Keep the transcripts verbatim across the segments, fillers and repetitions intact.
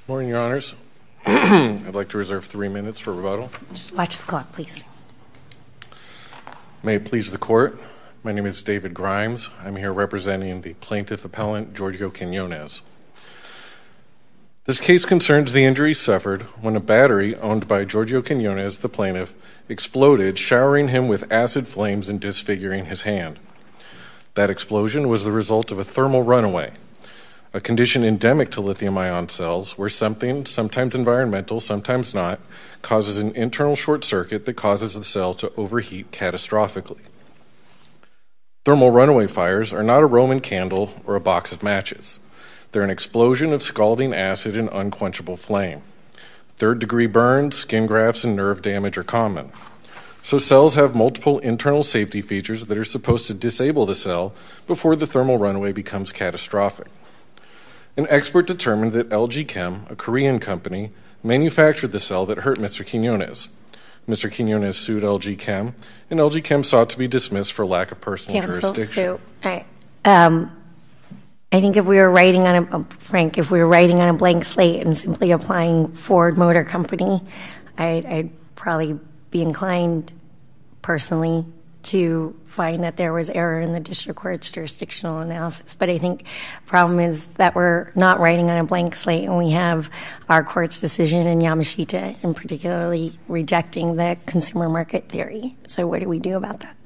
Morning, Your Honors. I'd like to reserve three minutes for rebuttal. Just watch the clock, please. May it please the Court, my name is David Grimes. I'm here representing the plaintiff appellant, Giorgio Quinones. This case concerns the injury suffered when a battery owned by Giorgio Quinones, the plaintiff, exploded, showering him with acid flames and disfiguring his hand. That explosion was the result of a thermal runaway, a condition endemic to lithium-ion cells where something, sometimes environmental, sometimes not, causes an internal short circuit that causes the cell to overheat catastrophically. Thermal runaway fires are not a Roman candle or a box of matches. They're an explosion of scalding acid and unquenchable flame. Third-degree burns, skin grafts, and nerve damage are common. So cells have multiple internal safety features that are supposed to disable the cell before the thermal runaway becomes catastrophic. An expert determined that L G Chem, a Korean company, manufactured the cell that hurt Mister Quinones. Mister Quinones sued L G Chem, and L G Chem sought to be dismissed for lack of personal Counsel, jurisdiction. So, I, um, I think if we were writing on a, uh, Frank, if we were writing on a blank slate and simply applying Ford Motor Company, I'd, I'd probably be inclined personally to find that there was error in the district court's jurisdictional analysis. But I think the problem is that we're not writing on a blank slate, and we have our court's decision in Yamashita, and particularly rejecting the consumer market theory. So what do we do about that?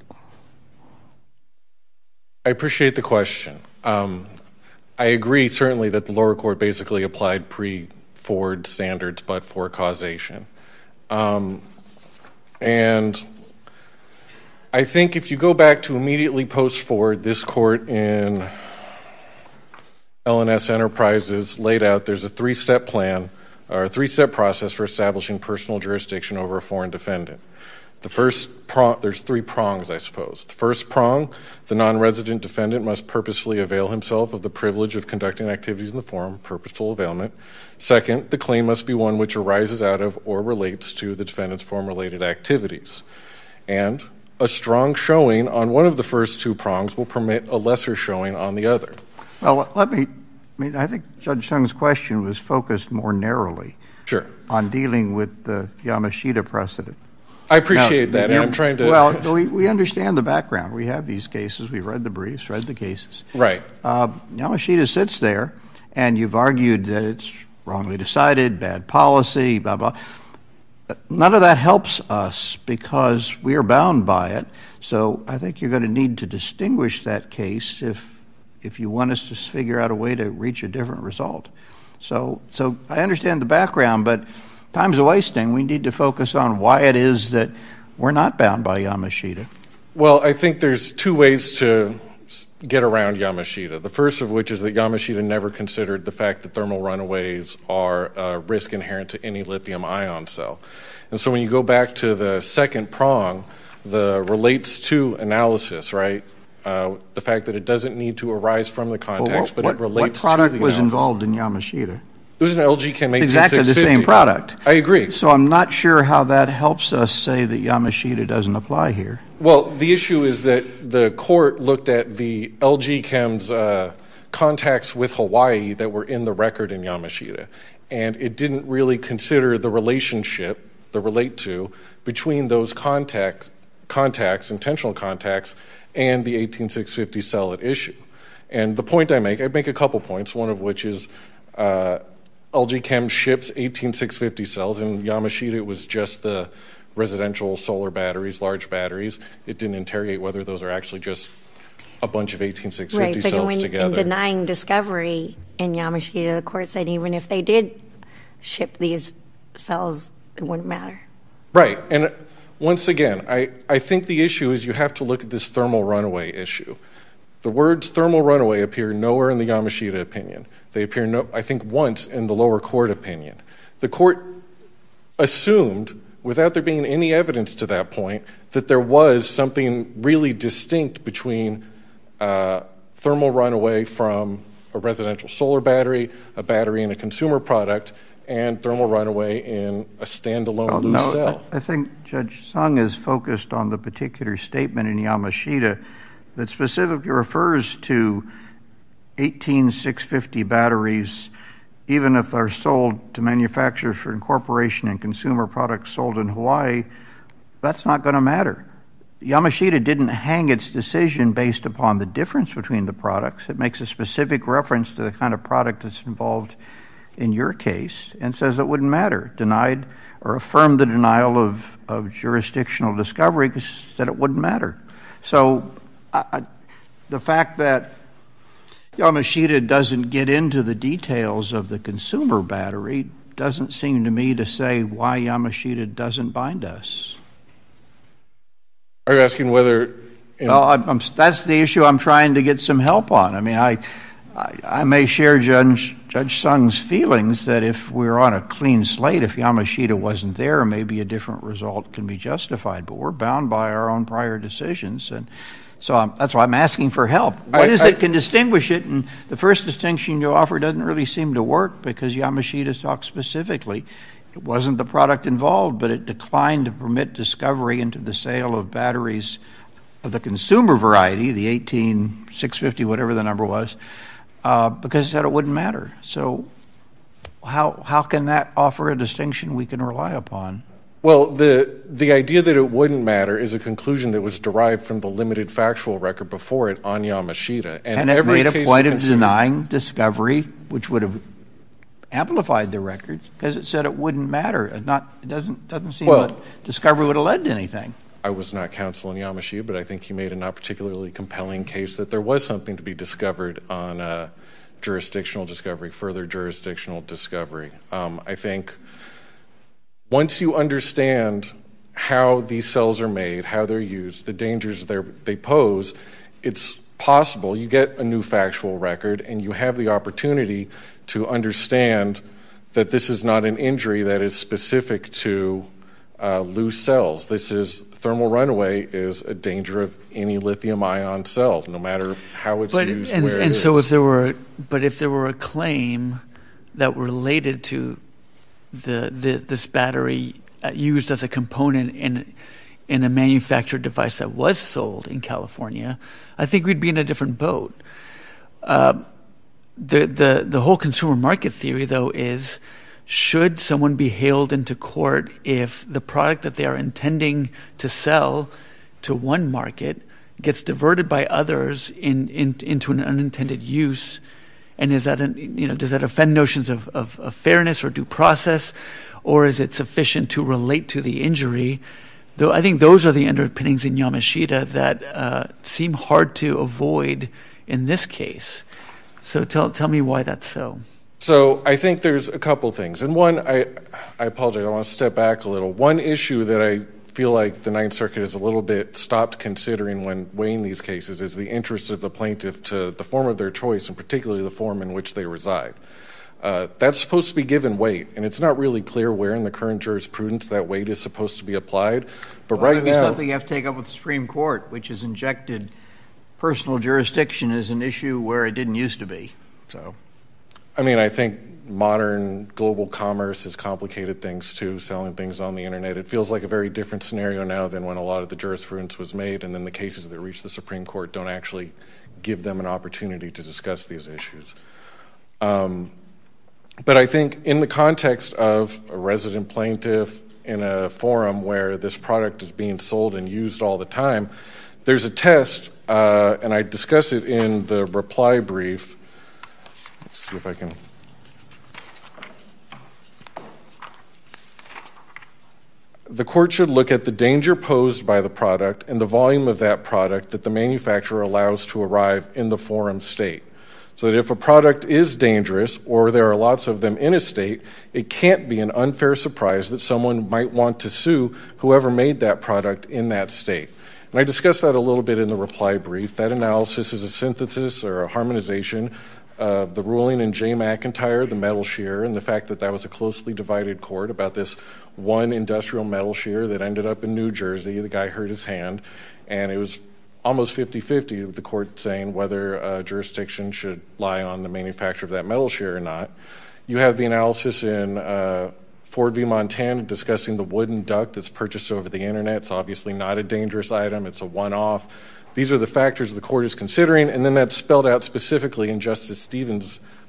I appreciate the question. Um, I agree, certainly, that the lower court basically applied pre-Ford standards, but for causation. Um, and I think if you go back to immediately post-Ford, this court in L and S Enterprises laid out there's a three-step plan, or a three-step process for establishing personal jurisdiction over a foreign defendant. The first prong, there's three prongs, I suppose. The first prong, the non-resident defendant must purposefully avail himself of the privilege of conducting activities in the forum, purposeful availment. Second, the claim must be one which arises out of or relates to the defendant's forum-related activities. And a strong showing on one of the first two prongs will permit a lesser showing on the other. Well, let me, I mean, I think Judge Sung's question was focused more narrowly Sure. on dealing with the Yamashita precedent. I appreciate now, that, and I'm trying to... Well, we, we understand the background. We have these cases. We've read the briefs, read the cases. Right. Uh, Yamashita sits there, and you've argued that it's wrongly decided, bad policy, blah, blah. None of that helps us because we are bound by it. So I think you're going to need to distinguish that case if if you want us to figure out a way to reach a different result. So so I understand the background, but time's a wasting. We need to focus on why it is that we're not bound by Yamashita. Well, I think there's two ways to get around Yamashita. The first of which is that Yamashita never considered the fact that thermal runaways are a risk inherent to any lithium-ion cell. And so when you go back to the second prong, the relates to analysis, right? Uh, the fact that it doesn't need to arise from the context, well, what, but it relates to what product the was analysis. Involved in Yamashita? It was an L G Chem eighteen Exactly the same product. I agree. So I'm not sure how that helps us say that Yamashita doesn't apply here. Well, the issue is that the court looked at the L G Chem's uh, contacts with Hawaii that were in the record in Yamashita, and it didn't really consider the relationship, the relate to, between those contacts, contacts, intentional contacts, and the eighteen six fifty cell at issue. And the point I make, I make a couple points, one of which is uh, L G Chem ships eighteen six fifty cells. In Yamashita, it was just the residential solar batteries, large batteries. It didn't interrogate whether those are actually just a bunch of eighteen six fifty right, but cells when, together. in denying discovery in Yamashita, the court said even if they did ship these cells, it wouldn't matter. Right. And once again, I, I think the issue is you have to look at this thermal runaway issue. The words thermal runaway appear nowhere in the Yamashita opinion. They appear, no, I think, once in the lower court opinion. The court assumed, without there being any evidence to that point, that there was something really distinct between uh, thermal runaway from a residential solar battery, a battery in a consumer product, and thermal runaway in a standalone well, loose no, cell. I, I think Judge Sung is focused on the particular statement in Yamashita that specifically refers to eighteen six fifty batteries even if they're sold to manufacturers for incorporation and consumer products sold in Hawaii, that's not going to matter. Yamashita didn't hang its decision based upon the difference between the products. It makes a specific reference to the kind of product that's involved in your case and says it wouldn't matter, denied or affirmed the denial of, of jurisdictional discovery because it said it wouldn't matter. So I, I, the fact that Yamashita doesn't get into the details of the consumer battery doesn't seem to me to say why Yamashita doesn't bind us. Are you asking whether... In- well, I'm, I'm, that's the issue I'm trying to get some help on. I mean, I, I, I may share Judge, Judge Sung's feelings that if we're on a clean slate, if Yamashita wasn't there, maybe a different result can be justified. But we're bound by our own prior decisions, and so I'm, that's why I'm asking for help. What I, is I, it can distinguish it? And the first distinction you offer doesn't really seem to work because Yamashita talks specifically. It wasn't the product involved, but it declined to permit discovery into the sale of batteries of the consumer variety, the eighteen six fifty, whatever the number was, uh, because it said it wouldn't matter. So how how can that offer a distinction we can rely upon? Well, the the idea that it wouldn't matter is a conclusion that was derived from the limited factual record before it on Yamashita. And, and it every made a case point of considered- denying discovery, which would have amplified the records because it said it wouldn't matter. It not it doesn't doesn't seem Well, that discovery would have led to anything. I was not counsel in Yamashita, but I think he made a not particularly compelling case that there was something to be discovered on uh, jurisdictional discovery, further jurisdictional discovery. Um, I think once you understand how these cells are made, how they're used, the dangers they pose, it's possible you get a new factual record and you have the opportunity to understand that this is not an injury that is specific to uh, loose cells. This is thermal runaway is a danger of any lithium-ion cell, no matter how it's but, used. And, where and it so, is. if there were, but if there were a claim that related to the, the this battery uh, used as a component in in a manufactured device that was sold in California, I think we'd be in a different boat. Uh, the the the whole consumer market theory, though, is should someone be hailed into court if the product that they are intending to sell to one market gets diverted by others in, in into an unintended use? And is that an, you know does that offend notions of, of, of fairness or due process, or is it sufficient to relate to the injury? Though I think those are the underpinnings in Yamashita that uh, seem hard to avoid in this case. So tell tell me why that's so. So I think there's a couple things. And one, I I apologize, I want to step back a little. One issue that I feel like the Ninth Circuit has a little bit stopped considering when weighing these cases is the interests of the plaintiff to the form of their choice, and particularly the form in which they reside. Uh, that's supposed to be given weight, and it's not really clear where in the current jurisprudence that weight is supposed to be applied. But well, right maybe now, something you have to take up with the Supreme Court, which has injected personal jurisdiction as an issue where it didn't used to be. So, I mean, I think modern global commerce has complicated things too, selling things on the internet. It feels like a very different scenario now than when a lot of the jurisprudence was made, and then the cases that reach the Supreme Court don't actually give them an opportunity to discuss these issues. Um, but I think in the context of a resident plaintiff in a forum where this product is being sold and used all the time, there's a test, uh, and I discuss it in the reply brief. Let's see if I can... The court should look at the danger posed by the product and the volume of that product that the manufacturer allows to arrive in the forum state. So that if a product is dangerous or there are lots of them in a state, it can't be an unfair surprise that someone might want to sue whoever made that product in that state. And I discussed that a little bit in the reply brief. That analysis is a synthesis or a harmonization of the ruling in J. McIntyre, the metal shear, and the fact that that was a closely divided court about this one industrial metal shear that ended up in New Jersey. The guy hurt his hand, and it was almost fifty-fifty with the court saying whether uh, jurisdiction should lie on the manufacturer of that metal shear or not. You have the analysis in uh, Ford v. Montana discussing the wooden duct that's purchased over the internet. It's obviously not a dangerous item. It's a one-off. These are the factors the court is considering, and then that's spelled out specifically in Justice Stevens'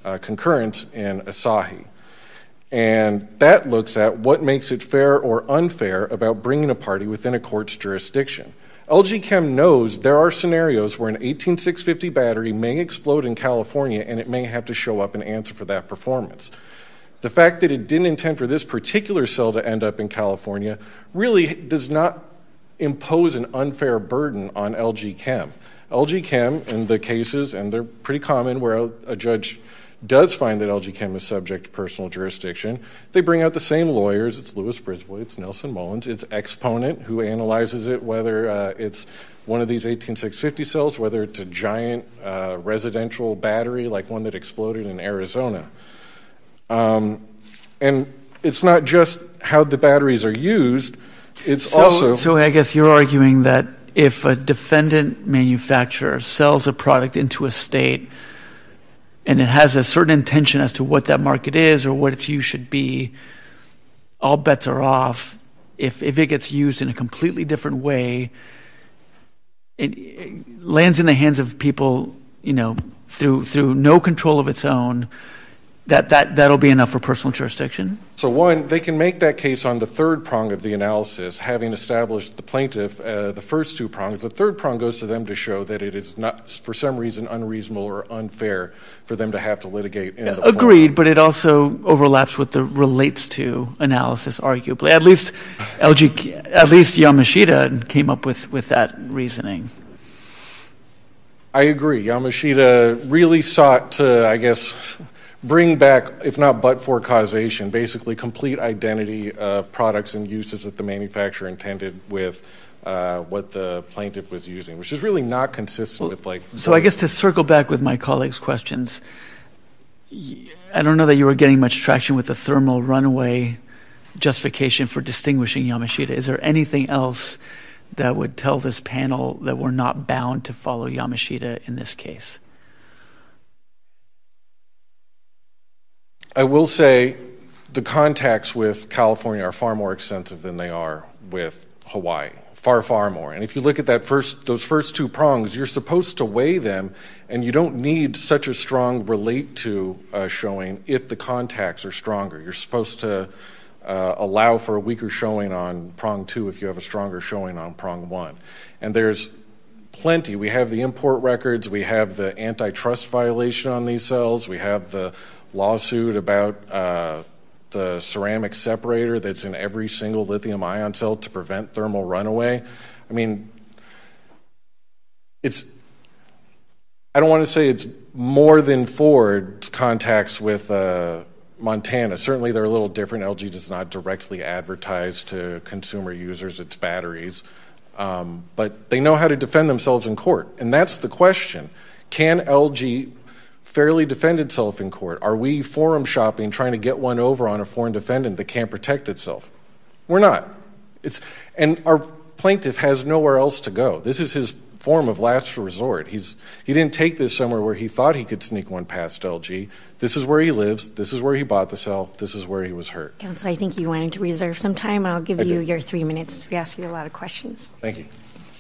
uh, concurrence in Asahi. And that looks at what makes it fair or unfair about bringing a party within a court's jurisdiction. L G Chem knows there are scenarios where an eighteen six fifty battery may explode in California and it may have to show up and answer for that performance. The fact that it didn't intend for this particular cell to end up in California really does not impose an unfair burden on L G Chem. L G Chem, in the cases, and they're pretty common where a, a judge does find that L G Chem is subject to personal jurisdiction, they bring out the same lawyers. It's Lewis Brisbois, it's Nelson Mullins, it's Exponent, who analyzes it, whether uh, it's one of these eighteen six fifty cells, whether it's a giant uh, residential battery like one that exploded in Arizona. Um, and it's not just how the batteries are used, it's so, also... So I guess you're arguing that if a defendant manufacturer sells a product into a state and it has a certain intention as to what that market is or what its use should be, all bets are off. If if it gets used in a completely different way, it, it lands in the hands of people, you know, through through no control of its own, that, that, that'll be enough for personal jurisdiction? So one, they can make that case on the third prong of the analysis, having established the plaintiff, uh, the first two prongs. The third prong goes to them to show that it is not, for some reason, unreasonable or unfair for them to have to litigate in the Agreed, forum. But it also overlaps with the relates to analysis, arguably. At least L G, at least Yamashita came up with, with that reasoning. I agree. Yamashita really sought to, I guess, bring back, if not but for causation, basically complete identity of products and uses that the manufacturer intended with uh, what the plaintiff was using, which is really not consistent well, with like... So I guess to circle back with my colleagues' questions, I don't know that you were getting much traction with the thermal runaway justification for distinguishing Yamashita. Is there anything else that would tell this panel that we're not bound to follow Yamashita in this case? I will say the contacts with California are far more extensive than they are with Hawaii, far, far more. And if you look at that first, those first two prongs, you're supposed to weigh them, and you don't need such a strong relate to uh, showing if the contacts are stronger. You're supposed to uh, allow for a weaker showing on prong two if you have a stronger showing on prong one. And there's plenty. We have the import records, we have the antitrust violation on these cells, we have the lawsuit about uh, the ceramic separator that's in every single lithium ion cell to prevent thermal runaway. I mean, it's, I don't want to say it's more than Ford's contacts with uh, Montana. Certainly they're a little different. L G does not directly advertise to consumer users its batteries, um, but they know how to defend themselves in court. And that's the question. Can L G fairly defend itself in court? Are we forum shopping trying to get one over on a foreign defendant that can't protect itself? We're not. It's, and our plaintiff has nowhere else to go. This is his form of last resort. He's, he didn't take this somewhere where he thought he could sneak one past L G. This is where he lives. This is where he bought the cell. This is where he was hurt. Counsel, I think you wanted to reserve some time. I'll give I you did. your three minutes. We asked you a lot of questions. Thank you.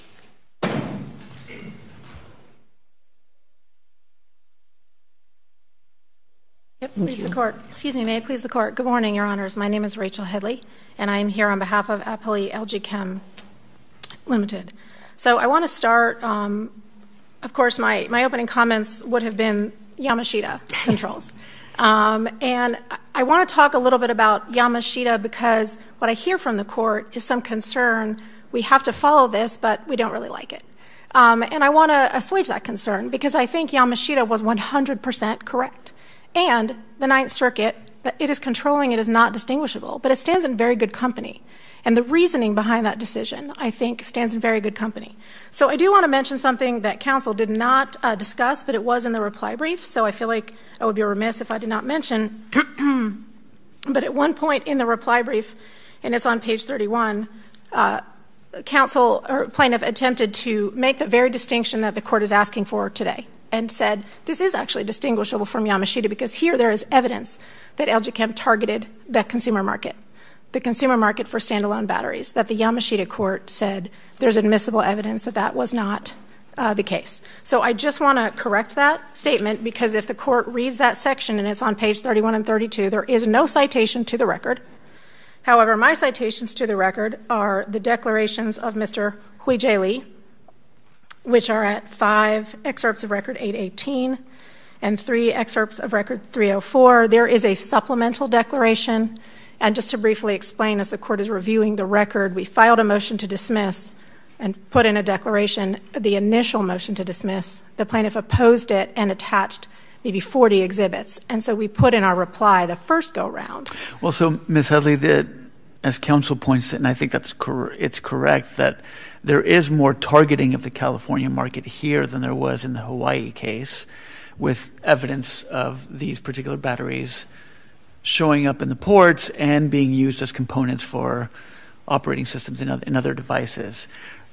Yep, please the court. Excuse me, may it please the court. Good morning, Your Honors. My name is Rachel Headley, and I am here on behalf of Appellee L G Chem Limited. So I want to start, um, of course, my, my opening comments would have been Yamashita controls. Um, and I want to talk a little bit about Yamashita because what I hear from the court is some concern we have to follow this, but we don't really like it. Um, and I want to assuage that concern because I think Yamashita was one hundred percent correct. And the Ninth Circuit, it is controlling, it is not distinguishable, but it stands in very good company. And the reasoning behind that decision, I think, stands in very good company. So I do want to mention something that counsel did not uh, discuss, but it was in the reply brief, so I feel like I would be remiss if I did not mention. But at one point in the reply brief, and it's on page thirty-one, uh, counsel or plaintiff attempted to make the very distinction that the court is asking for today and said this is actually distinguishable from Yamashita because here there is evidence that L G Chem targeted the consumer market, the consumer market for standalone batteries, that the Yamashita court said there's admissible evidence that that was not uh, the case. So I just want to correct that statement, because if the court reads that section, and it's on page thirty-one and thirty-two, there is no citation to the record. However, my citations to the record are the declarations of Mister Huijie Li, which are at five excerpts of record eight eighteen and three excerpts of record three oh four. There is a supplemental declaration. And just to briefly explain, as the court is reviewing the record, we filed a motion to dismiss and put in a declaration, the initial motion to dismiss. The plaintiff opposed it and attached maybe forty exhibits. And so we put in our reply the first go-round. Well, so, Miz Headley, the, as counsel points out, and I think that's cor- it's correct, that there is more targeting of the California market here than there was in the Hawaii case, with evidence of these particular batteries showing up in the ports and being used as components for operating systems and other, and other devices.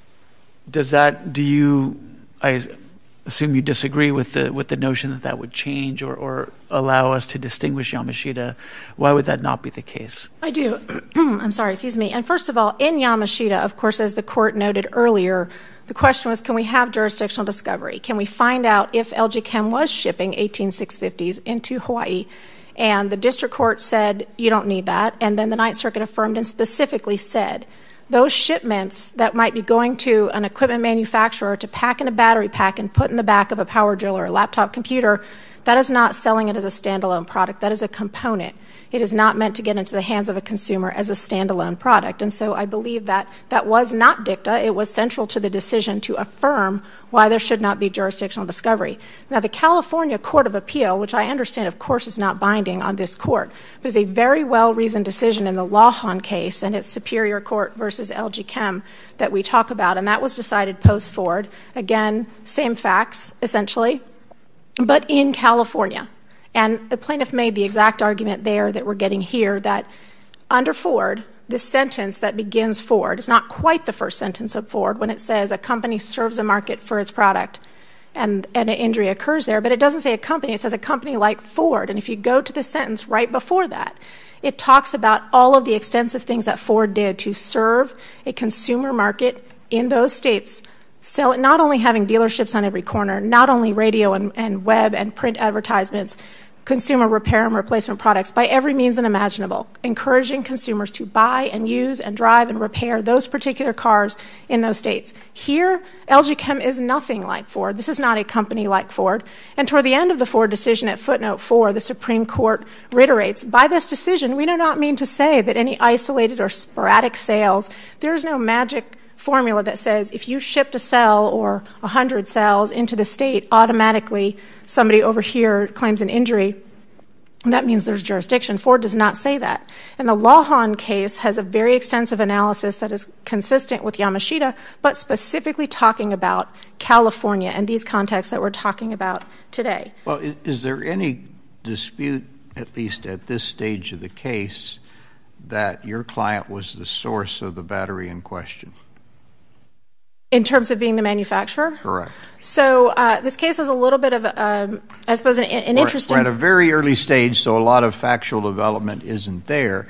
Does that, do you, I assume you disagree with the with the notion that that would change or, or allow us to distinguish Yamashita? Why would that not be the case? I do. I'm sorry, excuse me. And first of all, in Yamashita, of course, as the court noted earlier, the question was, can we have jurisdictional discovery? Can we find out if L G Chem was shipping eighteen six fifties into Hawaii? And the district court said, you don't need that. And then the Ninth Circuit affirmed and specifically said, those shipments that might be going to an equipment manufacturer to pack in a battery pack and put in the back of a power drill or a laptop computer, that is not selling it as a standalone product. That is a component. It is not meant to get into the hands of a consumer as a standalone product. And so I believe that that was not dicta. It was central to the decision to affirm why there should not be jurisdictional discovery. Now, the California Court of Appeal, which I understand, of course, is not binding on this court, but is a very well-reasoned decision in the Lawhon case and its Superior Court versus L G Chem that we talk about. And that was decided post-Ford. Again, same facts, essentially, but in California. And the plaintiff made the exact argument there that we're getting here, that under Ford, this sentence that begins Ford is not quite the first sentence of Ford when it says a company serves a market for its product and, and an injury occurs there, but it doesn't say a company, it says a company like Ford. And if you go to the sentence right before that, it talks about all of the extensive things that Ford did to serve a consumer market in those states, sell, not only having dealerships on every corner, not only radio and, and web and print advertisements, consumer repair and replacement products by every means imaginable, encouraging consumers to buy and use and drive and repair those particular cars in those states. Here, L G Chem is nothing like Ford. This is not a company like Ford. And toward the end of the Ford decision at footnote four, the Supreme Court reiterates, by this decision, we do not mean to say that any isolated or sporadic sales, there is no magic formula that says if you shipped a cell or a hundred cells into the state, automatically somebody over here claims an injury. And that means there's jurisdiction. Ford does not say that. And the Lawhon case has a very extensive analysis that is consistent with Yamashita, but specifically talking about California and these contexts that we're talking about today. Well, is, is there any dispute, at least at this stage of the case, that your client was the source of the battery in question? In terms of being the manufacturer? Correct. So uh, this case is a little bit of, um, I suppose, an, an we're, interesting... We're at a very early stage, so a lot of factual development isn't there.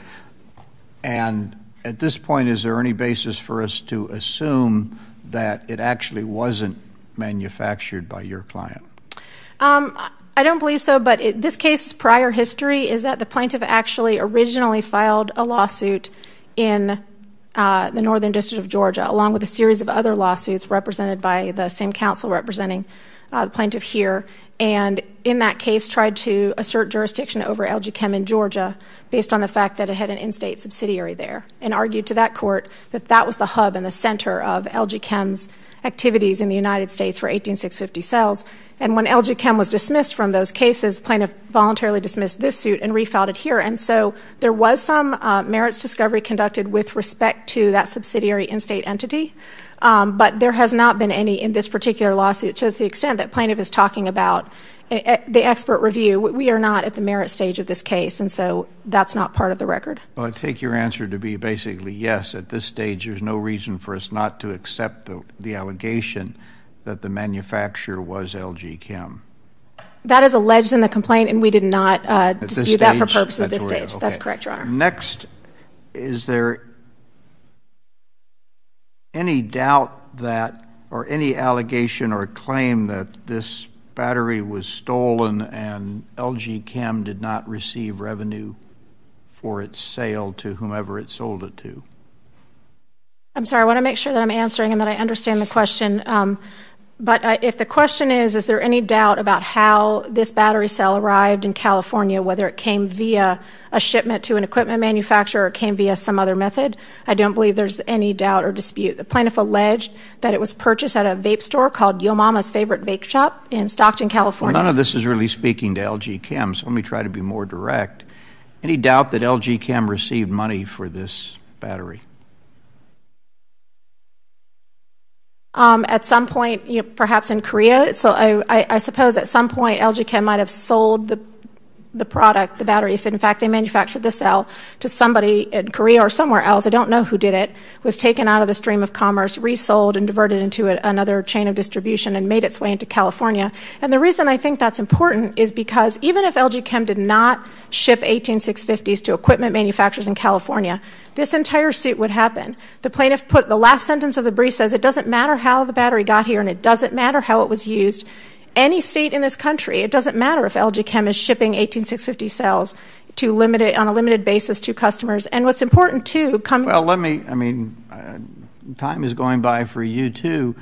And at this point, is there any basis for us to assume that it actually wasn't manufactured by your client? Um, I don't believe so, but it, this case's prior history is that the plaintiff actually originally filed a lawsuit in Uh, the Northern District of Georgia, along with a series of other lawsuits represented by the same counsel representing uh, the plaintiff here, and in that case tried to assert jurisdiction over L G Chem in Georgia based on the fact that it had an in-state subsidiary there, and argued to that court that that was the hub and the center of L G Chem's activities in the United States for eighteen six fifty cells. And when L G Chem was dismissed from those cases, plaintiff voluntarily dismissed this suit and refiled it here. And so there was some uh, merits discovery conducted with respect to that subsidiary in-state entity, um, but there has not been any in this particular lawsuit to the extent that plaintiff is talking about the expert review. We are not at the merit stage of this case, and so that's not part of the record. Well, I take your answer to be basically yes. At this stage, there's no reason for us not to accept the, the allegation that the manufacturer was L G Chem. That is alleged in the complaint, and we did not uh, dispute stage, that for purposes of this where, stage. okay. That's correct, Your Honor. Next, is there any doubt that or any allegation or claim that this battery was stolen and L G Chem did not receive revenue for its sale to whomever it sold it to? I'm sorry, I want to make sure that I'm answering and that I understand the question. Um, but uh, if the question is, is there any doubt about how this battery cell arrived in California, whether it came via a shipment to an equipment manufacturer or it came via some other method, I don't believe there's any doubt or dispute. The plaintiff alleged that it was purchased at a vape store called Yo Mama's Favorite Vape Shop in Stockton, California. Well, none of this is really speaking to L G Chem, so let me try to be more direct. Any doubt that L G Chem received money for this battery? Um, at some point, you know, perhaps in Korea, so I, I, I suppose at some point L G Chem might have sold the the product, the battery, if in fact they manufactured the cell, to somebody in Korea or somewhere else, I don't know who did it, was taken out of the stream of commerce, resold, and diverted into a, another chain of distribution and made its way into California. And the reason I think that's important is because even if L G Chem did not ship eighteen six fifties to equipment manufacturers in California, this entire suit would happen. The plaintiff put, the last sentence of the brief says, it doesn't matter how the battery got here and it doesn't matter how it was used. Any state in this country, it doesn't matter if L G Chem is shipping eighteen six fifty cells to limited, on a limited basis to customers. And what's important, too, come... Well, let me, I mean, uh, time is going by for you, too.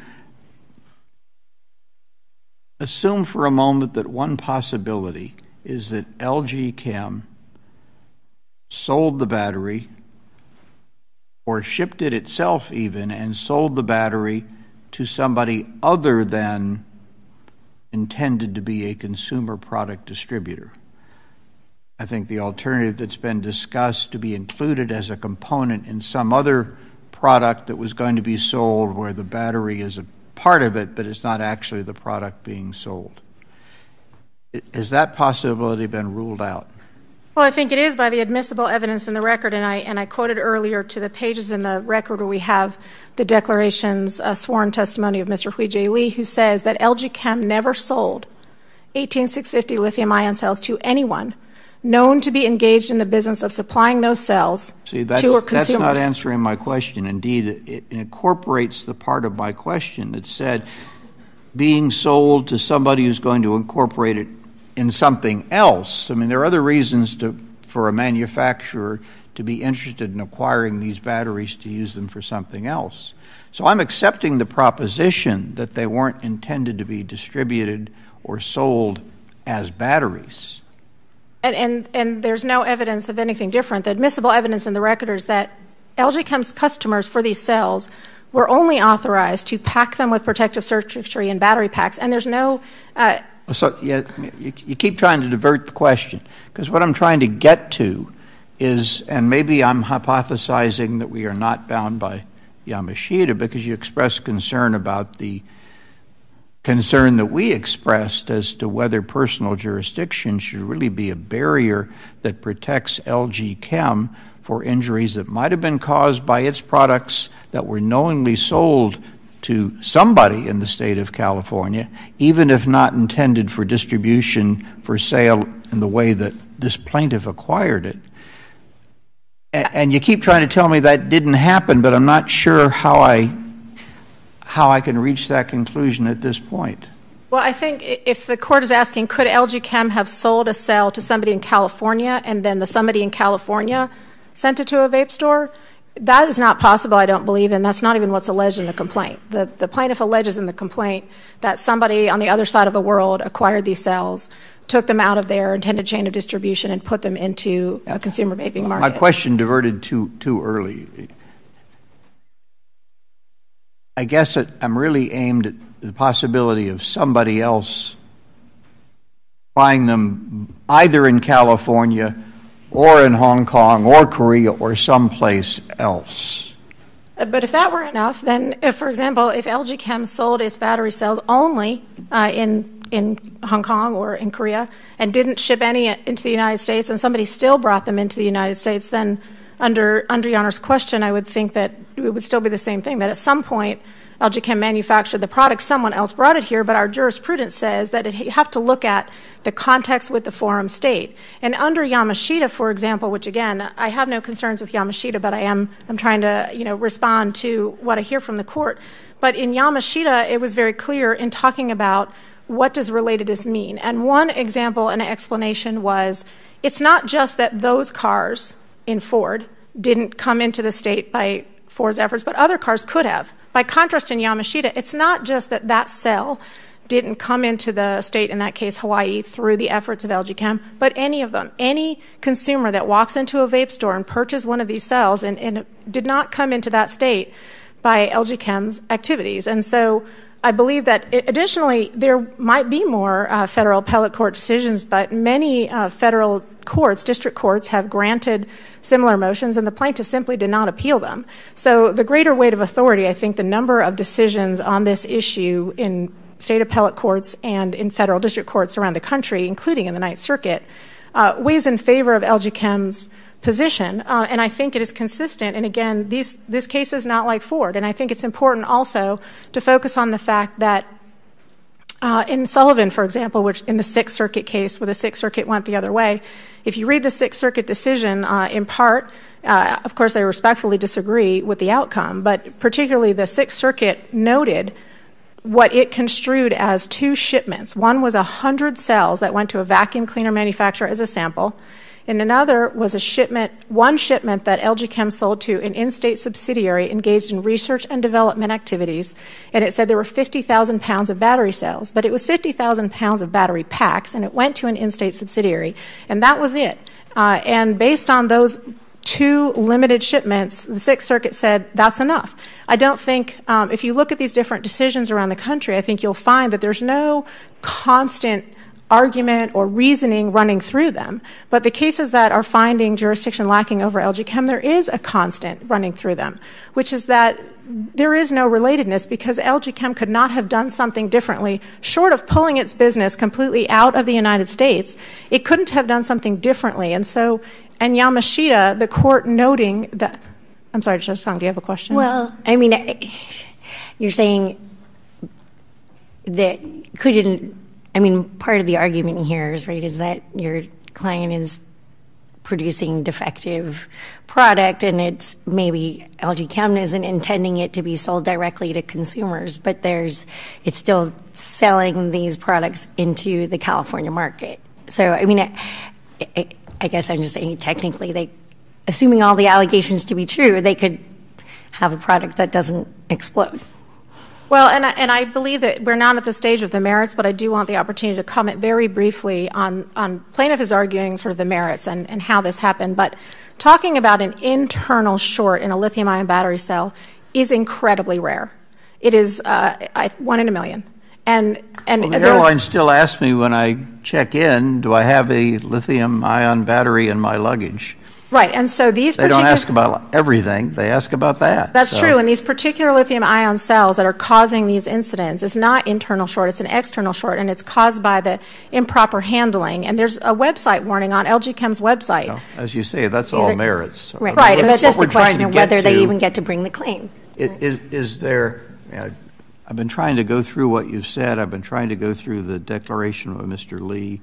Assume for a moment that one possibility is that L G Chem sold the battery or shipped it itself even and sold the battery to somebody other than intended to be a consumer product distributor. I think the alternative that's been discussed to be included as a component in some other product that was going to be sold where the battery is a part of it, but it's not actually the product being sold. Has that possibility been ruled out? Well, I think it is by the admissible evidence in the record, and I and I quoted earlier to the pages in the record where we have the declarations, uh, sworn testimony of Mister Hui J. Lee, who says that L G Chem never sold eighteen six fifty lithium-ion cells to anyone known to be engaged in the business of supplying those cells See, that's, to her consumers. That's not answering my question. Indeed, it, it incorporates the part of my question that said being sold to somebody who's going to incorporate it in something else. I mean, there are other reasons to, for a manufacturer to be interested in acquiring these batteries to use them for something else. So I'm accepting the proposition that they weren't intended to be distributed or sold as batteries. And, and, and there's no evidence of anything different. The admissible evidence in the record is that L G Chem's customers for these cells were only authorized to pack them with protective circuitry and battery packs, and there's no... Uh, So yeah, you, you keep trying to divert the question, because what I'm trying to get to is, and maybe I'm hypothesizing that we are not bound by Yamashita because you expressed concern about the concern that we expressed as to whether personal jurisdiction should really be a barrier that protects L G Chem for injuries that might have been caused by its products that were knowingly sold to somebody in the state of California, even if not intended for distribution for sale in the way that this plaintiff acquired it. A- and you keep trying to tell me that didn't happen, but I'm not sure how I how I can reach that conclusion at this point. Well, I think if the court is asking, could L G Chem have sold a cell to somebody in California and then the somebody in California sent it to a vape store? That is not possible, I don't believe, and that's not even what's alleged in the complaint. The, the plaintiff alleges in the complaint that somebody on the other side of the world acquired these cells, took them out of their intended chain of distribution, and put them into a consumer vaping market. My question diverted too, too early. I guess it, I'm really aimed at the possibility of somebody else buying them either in California or in Hong Kong or Korea or someplace else. But if that were enough, then, if, for example, if L G Chem sold its battery cells only uh, in in Hong Kong or in Korea and didn't ship any into the United States, and somebody still brought them into the United States, then under under Your Honor's question, I would think that it would still be the same thing, that at some point L G Chem manufactured the product, someone else brought it here, but our jurisprudence says that it, you have to look at the context with the forum state. And under Yamashita, for example, which again, I have no concerns with Yamashita, but I am I'm trying to you know respond to what I hear from the court. But in Yamashita, it was very clear in talking about what does relatedness mean. And one example and explanation was, it's not just that those cars in Ford didn't come into the state by Ford's efforts, but other cars could have. By contrast, in Yamashita, it's not just that that cell didn't come into the state, in that case Hawaii, through the efforts of L G Chem, but any of them. Any consumer that walks into a vape store and purchases one of these cells and, and did not come into that state by L G Chem's activities. And so I believe that additionally there might be more uh, federal appellate court decisions, but many uh, federal courts, district courts, have granted similar motions, and the plaintiff simply did not appeal them. So the greater weight of authority, I think the number of decisions on this issue in state appellate courts and in federal district courts around the country, including in the Ninth Circuit, uh, weighs in favor of L G Chem's position, uh, and I think it is consistent. And again, these, this case is not like Ford, and I think it's important also to focus on the fact that uh, in Sullivan, for example, which in the Sixth Circuit case where the Sixth Circuit went the other way, if you read the Sixth Circuit decision, uh, in part, uh, of course I respectfully disagree with the outcome, but particularly the Sixth Circuit noted what it construed as two shipments. One was one hundred cells that went to a vacuum cleaner manufacturer as a sample, and another was a shipment, one shipment that L G Chem sold to an in-state subsidiary engaged in research and development activities, and it said there were fifty thousand pounds of battery cells, but it was fifty thousand pounds of battery packs, and it went to an in-state subsidiary, and that was it. Uh, and based on those two limited shipments, the Sixth Circuit said that's enough. I don't think, um, if you look at these different decisions around the country, I think you'll find that there's no constant argument or reasoning running through them. But the cases that are finding jurisdiction lacking over L G Chem, there is a constant running through them, which is that there is no relatedness because L G Chem could not have done something differently. Short of pulling its business completely out of the United States, it couldn't have done something differently. And so, and Yamashita, the court noting that, I'm sorry, Judge Song, do you have a question? Well, I mean, you're saying that couldn't, I mean, part of the argument here is, right, is that your client is producing defective product and it's maybe L G Chem isn't intending it to be sold directly to consumers, but there's, it's still selling these products into the California market. So, I mean, I, I, I guess I'm just saying technically they, assuming all the allegations to be true, they could have a product that doesn't explode. Well, and I, and I believe that we're not at the stage of the merits, but I do want the opportunity to comment very briefly on, on plaintiff is arguing sort of the merits and, and how this happened. But talking about an internal short in a lithium-ion battery cell is incredibly rare. It is uh, I, one in a million. And, and well, the airline still asks me when I check in, do I have a lithium-ion battery in my luggage? Right, and so these They don't ask about everything, they ask about that. That's so. true, and these particular lithium-ion cells that are causing these incidents is not internal short, it's an external short, and it's caused by the improper handling. And there's a website warning on L G Chem's website. No, as you say, that's all are, merits. So right, right, so but it's just a question of whether to, they even get to bring the claim. Is, is there, uh, I've been trying to go through what you've said, I've been trying to go through the declaration of Mister Lee.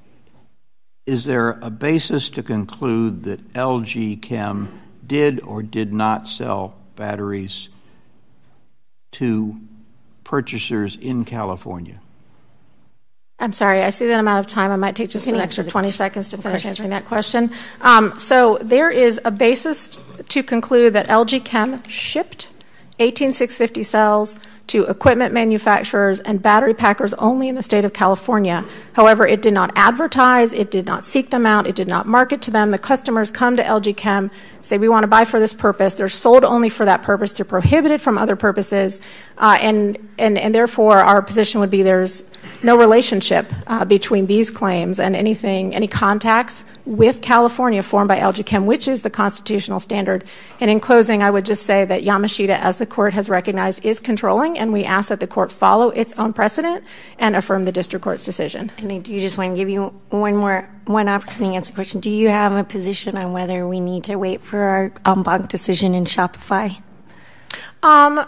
Is there a basis to conclude that L G Chem did or did not sell batteries to purchasers in California? I'm sorry, I see that I'm out of time. I might take just an extra twenty seconds to finish answering that question. Um, so there is a basis to conclude that L G Chem shipped eighteen six fifty cells to equipment manufacturers and battery packers only in the state of California. However, it did not advertise, it did not seek them out, it did not market to them. The customers come to L G Chem, say we want to buy for this purpose. They're sold only for that purpose. They're prohibited from other purposes. Uh, and, and, and therefore, our position would be there's no relationship uh, between these claims and anything, any contacts with California formed by L G Chem, which is the constitutional standard. And in closing, I would just say that Yamashita, as the court has recognized, is controlling, and we ask that the court follow its own precedent and affirm the district court's decision. And I do just want to give you one more, one opportunity to answer the question. Do you have a position on whether we need to wait for our en banc decision in Shopify? Um,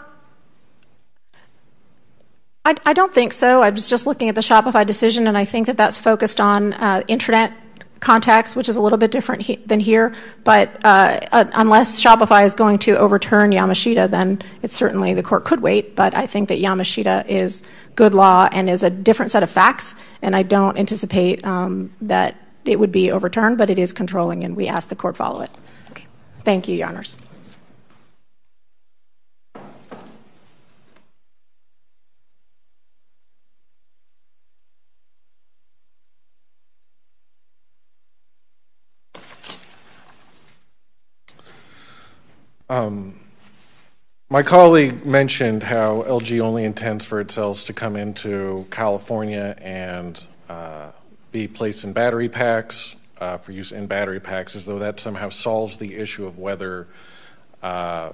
I, I don't think so. I was just looking at the Shopify decision, and I think that that's focused on uh, internet context, which is a little bit different he- than here. But uh, uh, unless Shopify is going to overturn Yamashita, then it's certainly the court could wait. But I think that Yamashita is good law and is a different set of facts, and I don't anticipate um, that it would be overturned, but it is controlling, and we ask the court follow it. Okay. Thank you, Your Honors. Um, my colleague mentioned how L G only intends for its cells to come into California and uh, be placed in battery packs uh, for use in battery packs, as though that somehow solves the issue of whether uh,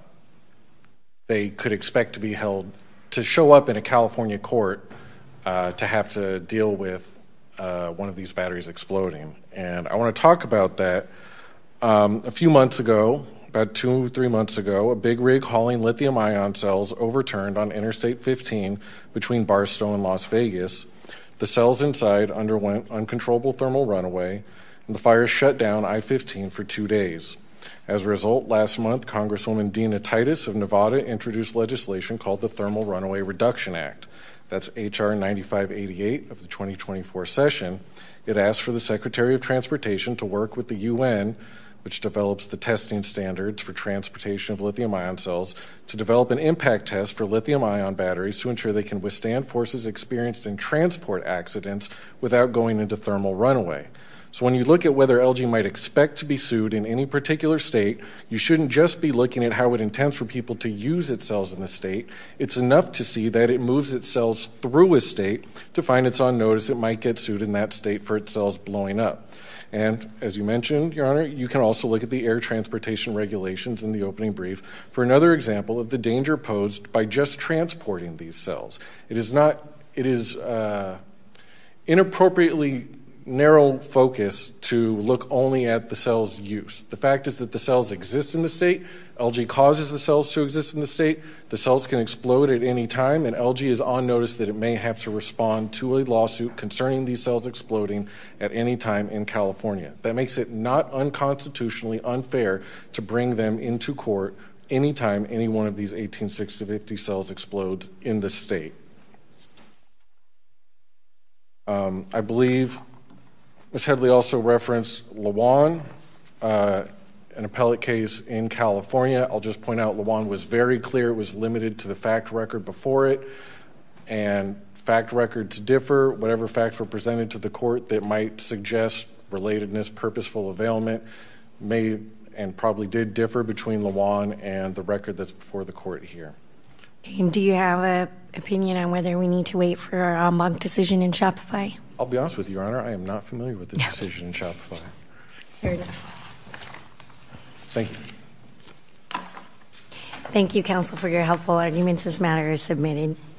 they could expect to be held to show up in a California court uh, to have to deal with uh, one of these batteries exploding. And I want to talk about that. Um, a few months ago, about two, three months ago, a big rig hauling lithium-ion cells overturned on Interstate fifteen between Barstow and Las Vegas. The cells inside underwent uncontrollable thermal runaway, and the fire shut down I fifteen for two days. As a result, last month, Congresswoman Dina Titus of Nevada introduced legislation called the Thermal Runaway Reduction Act. That's H R ninety-five eighty-eight of the twenty twenty-four session. It asks for the Secretary of Transportation to work with the U N, which develops the testing standards for transportation of lithium-ion cells, to develop an impact test for lithium-ion batteries to ensure they can withstand forces experienced in transport accidents without going into thermal runaway. So when you look at whether L G might expect to be sued in any particular state, you shouldn't just be looking at how it intends for people to use its cells in the state. It's enough to see that it moves its cells through a state to find it's on notice it might get sued in that state for its cells blowing up. And as you mentioned, Your Honor, you can also look at the air transportation regulations in the opening brief for another example of the danger posed by just transporting these cells. It is not, it is uh, inappropriately narrow focus to look only at the cell's use. The fact is that the cells exist in the state. L G causes the cells to exist in the state. The cells can explode at any time, and L G is on notice that it may have to respond to a lawsuit concerning these cells exploding at any time in California. That makes it not unconstitutionally unfair to bring them into court anytime any one of these eighteen six fifty cells explodes in the state. Um, I believe Miz Headley also referenced Lawan, uh, an appellate case in California. I'll just point out Lawan was very clear. It was limited to the fact record before it, and fact records differ. Whatever facts were presented to the court that might suggest relatedness, purposeful availment, may and probably did differ between Lawan and the record that's before the court here. And do you have an opinion on whether we need to wait for our en banc decision in Shopify? I'll be honest with you, Your Honor, I am not familiar with the decision in Shopify. Fair enough. Thank you. Thank you, counsel, for your helpful arguments. This matter is submitted.